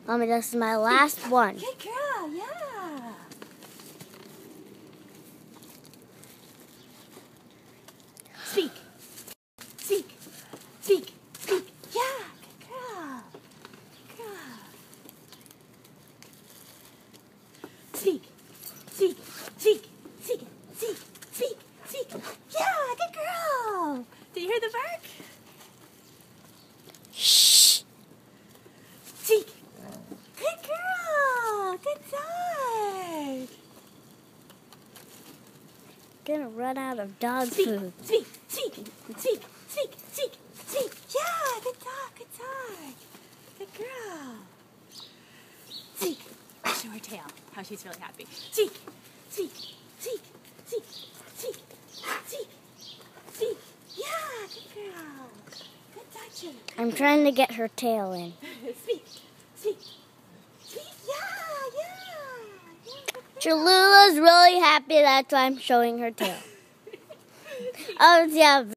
Mommy, this is my last one. Good girl, yeah. Speak. Speak. Speak. Speak. Yeah, good girl. Good girl. Speak. Speak. Speak. Speak. Speak. Speak. Speak. Yeah, good girl. Did you hear the bark? Shh. Speak. Good girl. Good dog. Gonna run out of dog Speak. food. Speak. Speak. Speak. Speak. Speak. Speak. Yeah, good dog. Good dog. Good girl. Speak. Show her tail. How she's really happy. Speak. Speak. Speak. Speak. Speak. Speak. Speak. Yeah, good girl. Good touching. I'm trying to get her tail in. Speak. Speak. Speak. Yeah, yeah. Cholula's really happy, that's why I'm showing her tail. Oh, yeah.